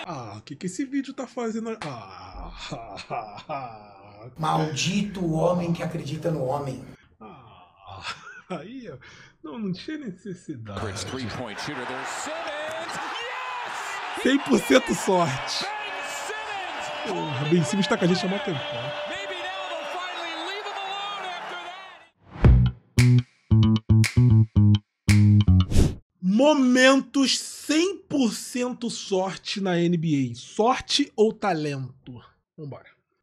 O que esse vídeo tá fazendo? Maldito o homem que acredita no homem. Aí, não tinha necessidade. 100% sorte. Porra, Ben Simmons tá com a gente há muito tempo. Momentos 100% sorte na NBA. Sorte ou talento? Vambora.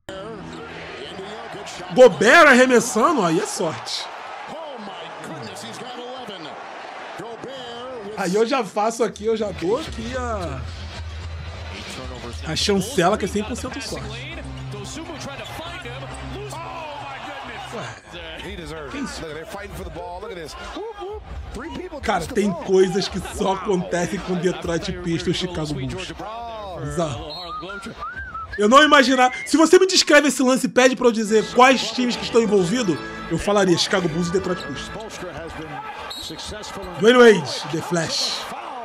Gobert arremessando, aí é sorte. Aí eu já faço aqui, eu já dou aqui a chancela que é 100% sorte. Que isso? Cara, tem coisas que só acontecem com Detroit Pistons e Chicago Bulls. Bizarro. Eu não imaginar. Se você me descreve esse lance e pede pra eu dizer quais times que estão envolvidos, eu falaria Chicago Bulls e Detroit Pistons. Dwayne Wade, The Flash.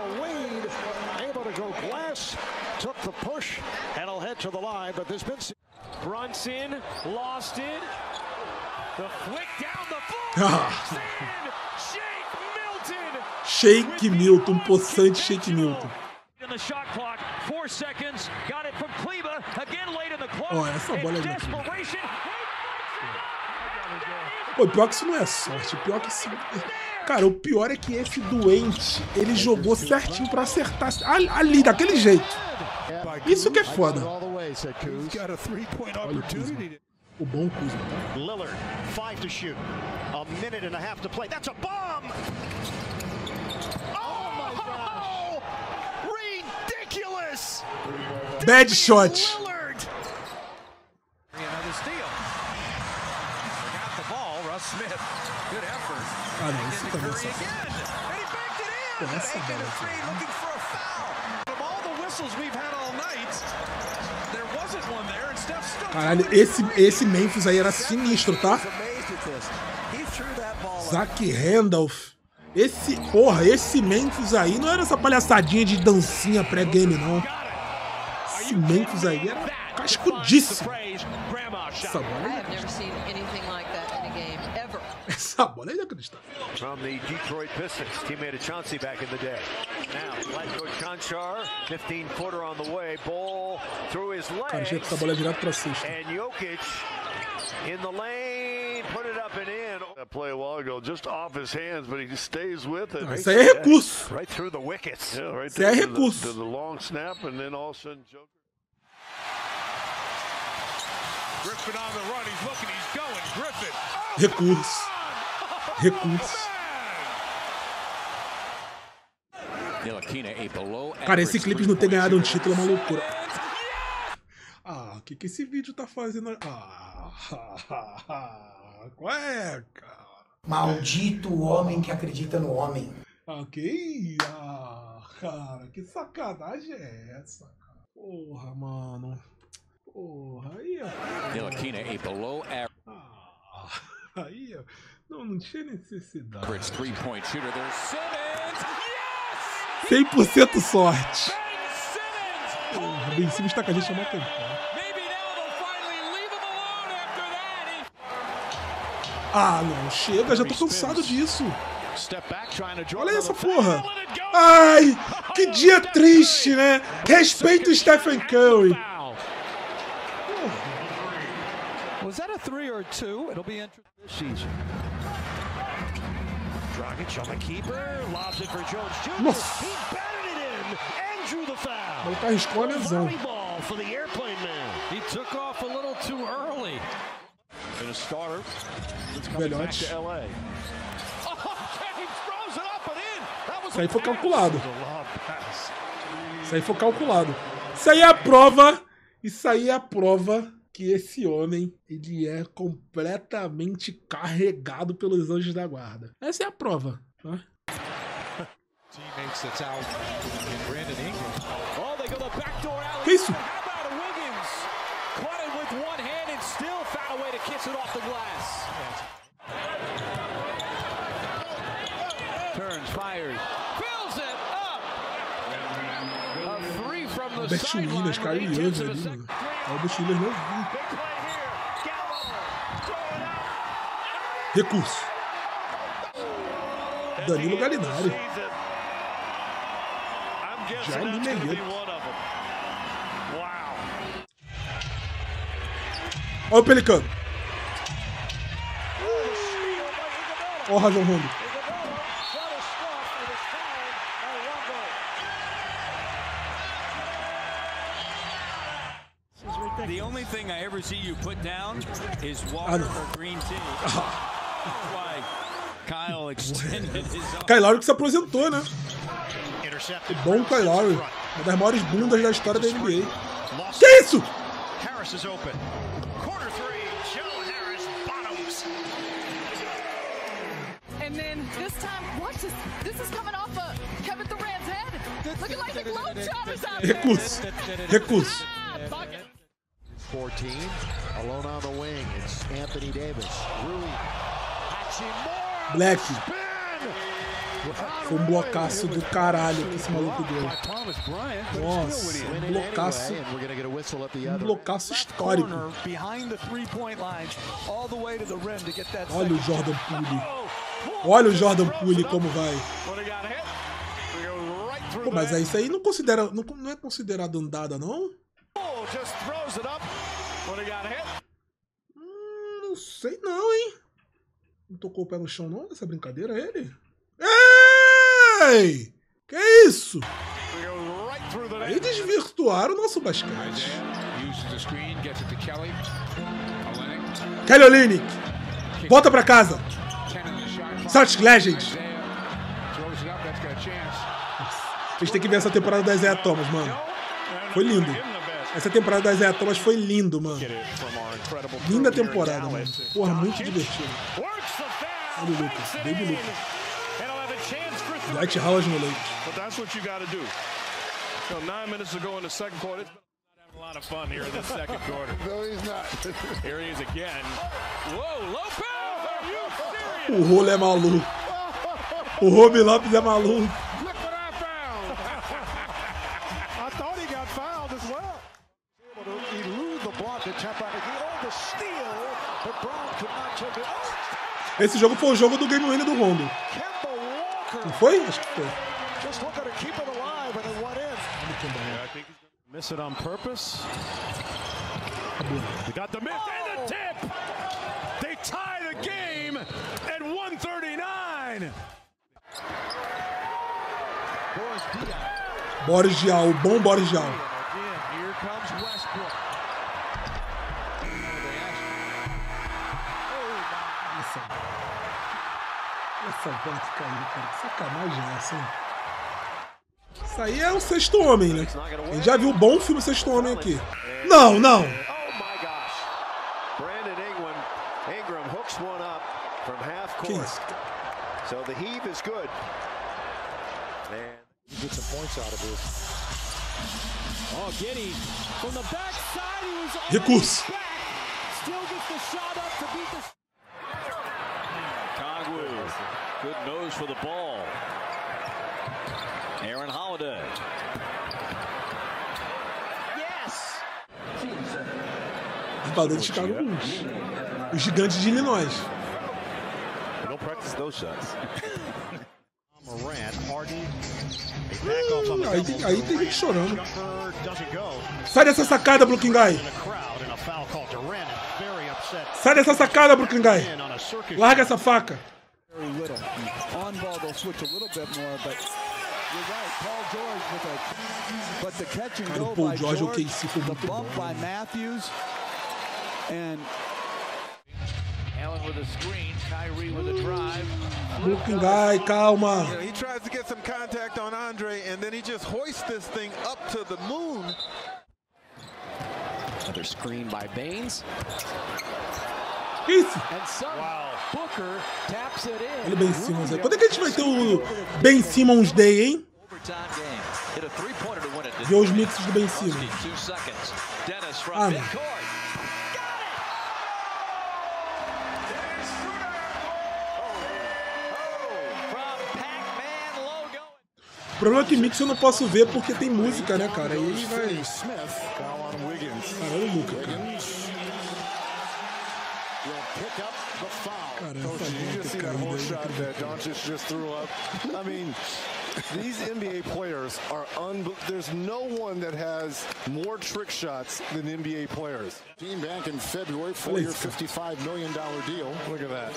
Shake Milton, possante Shake Milton. Ó, essa bola é daqui. Pô, pior que isso não é sorte, pior que isso... Cara, o pior é que esse doente, ele jogou certinho pra acertar ali, daquele jeito. Isso que é foda. Olha o Kuzma. O bom Kuzma, tá? Lillard, 5 to shoot. A minute and a half to play. That's a bomb! Oh my gosh! Ridiculous! Bad shot. Ah, não, isso também é só. Pô, essa bola aqui. Caralho, esse Memphis aí era sinistro, tá? Zach Randolph. Esse Memphis aí não era essa palhaçadinha de dancinha pré-game, não. Esse Memphis aí era cascudíssimo. Essa bola é essa bola é inacreditável. From the Detroit Pistons, teammate of Chauncey back in the day. Now, Latko Conchar, 15-footer on the way, ball through his legs. Cara, chega essa bola direto pra cesta. And Jokic in the lane, put it up and in. That play a while ago, just off his hands, but he stays with it. Isso aí é recurso. Right through the wickets. Yeah, right there. Isso é recurso. To the long snap, and then all of a sudden, Joker. Griffin on the run, he's looking, he's going, Griffin. Recurso. Cara, esse Clippers não ter ganhado um título é uma loucura. O que esse vídeo tá fazendo? Qual é, cara? Maldito o homem que acredita no homem. Cara, que sacanagem é essa, cara? Porra, mano. Porra, aí aí, não tinha necessidade. 100% sorte. Porra, Ben Simmons tá com a gente há muito tempo. Não, chega, já tô cansado disso. Olha essa porra. Ai, que dia triste, né? Respeita o Stephen Curry. Was that a 3 or 2? It'll be interesting this season. Dragic on the keeper, lobs it for Jones Jr. Nossa. He batted it in and drew the foul. Ele tá arriscando a lesão. Volleyball for the airplane man. He took off a little too early. And a starter. Velhote. LA. Oh, James throws it up and in. That was Isso aí foi calculado. Isso aí foi calculado. Isso aí é a prova. Isso aí é a prova que esse homem, ele é completamente carregado pelos anjos da guarda. Essa é a prova, né? Que isso? Turns, fires, fills it up. A 3 O Bert Williams, Caio Young ali, mano. É o Bert Williams não vi. Recurso. Danilo Gallinari. Já eliminei. Olha o Pelicano. Olha o Rajon Rondo. The only thing I ever see you put down is water or green tea. That's why Kyle extended his own. Kyle Lowry que se aposentou, né? O bom Kyle Lowry. Uma das maiores bundas da história da NBA. Que isso? Harris is open. Corner three, Joe Harris bottoms. And then this time, watch this. This is coming off of Kevin Durant's head. Looking like the Globetrotters out there. Recurso. Recurso. 14, alone on the wing, it's Anthony Davis. Rui Hachimura. Black. Foi um blocaço do caralho que esse maluco deu. Nossa, um blocaço. Um blocaço histórico. Olha o Jordan Poole. Olha o Jordan Poole como vai. Pô, mas isso aí não é considerado andada, não? Não sei não, hein? Não tocou o pé no chão não nessa brincadeira, ele? Ei! Que isso? Aí desvirtuaram o nosso basquete. Kelly Olynyk. Volta pra casa. Celtic Legend. A gente tem que ver essa temporada da Isaiah Thomas, mano. Foi lindo. Essa temporada da Isaiah Thomas foi lindo, mano. Linda temporada, mano. Porra, muito divertido. Olha o Lucas. Baby Lucas. Dwight Howard no leite. But that's what you got to do. So 9 minutes to go in the second quarter. It's been having a lot of fun here in the second quarter. No, he's not. Here he is again. Whoa, Lopez! Are you serious? O Rolo é maluco. O Rob Lopes é maluco. Look what I found. I thought he got fouled as well. Able to elude the block and tap out again. Oh, the steal, but Brown could not check it. Esse jogo foi o jogo do game winner do Rondo. Não foi? Acho que foi. Just looking to keep it alive and it went in. I think he's going to miss it on purpose. He got the miss and the tip. They tie the game at 139. Boris Diaw, o bom Boris Diaw. Again, here comes Westbrook. Essa bola que caiu, cara. Que sacanagem é essa, hein? Isso aí é o Sexto Homem, né? A gente já viu um bom filme Sexto Homem aqui. Não, não! Oh my gosh. Brandon Ingram hooks one up from half court. So the heave is good. And You get some points out of this. Oh, Giddey from the backside. He was Recurso. back. Still gets the shot up to beat the. Kongwu, good nose for the ball. Aaron Holiday. Yes. Os jogadores de Chicago Bulls. Os gigantes de Illinois. Don't practice those shots. Morant, Harden. Aí tem gente chorando. Sai dessa sacada, Brooklyn Guy. Sai dessa sacada, Brooklyn Guy. Larga essa faca. On ball, they'll switch a little bit more, but you're right. Paul George with a, but the catch and go Paul by George, George, OKC foi the muito bump bom, by né? Matthews, and Allen with a screen. Kyrie with a drive. Brooklyn Guy, calma. He tries to get some contact on Andre, and then he just hoists this thing up to the moon. Another screen by Baines. Que isso? And somehow Booker taps it in. Olha o Ben Simmons aí. Quando é que a gente vai ter o Ben Simmons Day, hein? Overtime game. Hit a three-pointer to win it. Ver os mixes do Ben Simmons. 2 seconds. Dennis from Ah, não. midcourt. problema é que mix eu não posso ver porque tem música, né, cara? E aí vai... Caralho, o Luka, cara. Cara, eu these NBA players are there's no one that has more trick shots than NBA players. Team back in February, 4-year, $55 million deal. Look at that.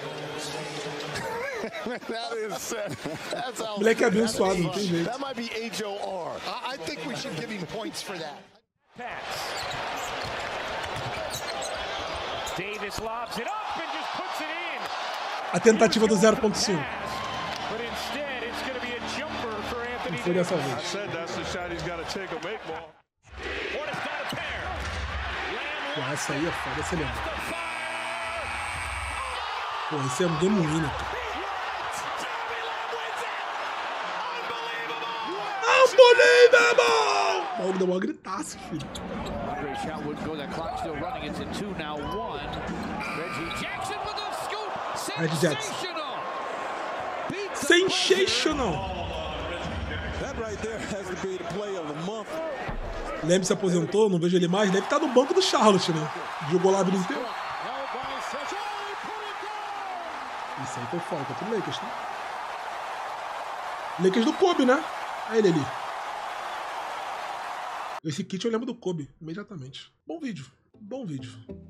That's how. Moleque é abençoado, não tem jeito. That might be HOR. I think we should give him points for that. Davis lobs it up and just puts it in. A tentativa do 0.5. But instead, it's going to be a jumper for Anthony Davis. I said that's the shot he's got to take a make ball. Hornets got a pair. Pô, essa aí é foda, essa lembra. Pô, esse é um game winner, cara. Unbelievable! O maluco deu uma gritaça, filho. Reggie Jackson. Sensational! Lembre se aposentou, não vejo ele mais. Deve estar no banco do Charlotte, né? Jogou lá no inteiro. Isso aí foi falta pro Lakers, tá? Lakers do Kobe, né? Olha ele ali. Esse kit eu lembro do Kobe, imediatamente. Bom vídeo.